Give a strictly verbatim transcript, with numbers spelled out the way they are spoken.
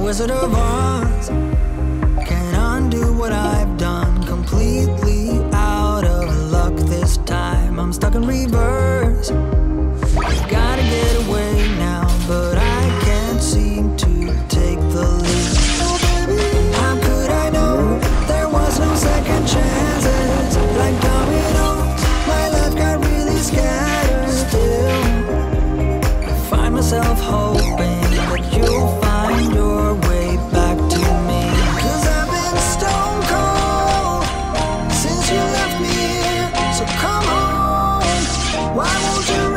Wizard of Oz can't undo what I've done. Completely out of luck this time. I'm stuck in reverse. Gotta get away now, but I can't seem to take the lead. Oh baby, how could I know there was no second chances? Like dominoes, my life got really scattered. Still, I find myself hoping that you'll find your way back to me. 'Cause I've been stone cold since you left me here. So come on, why won't you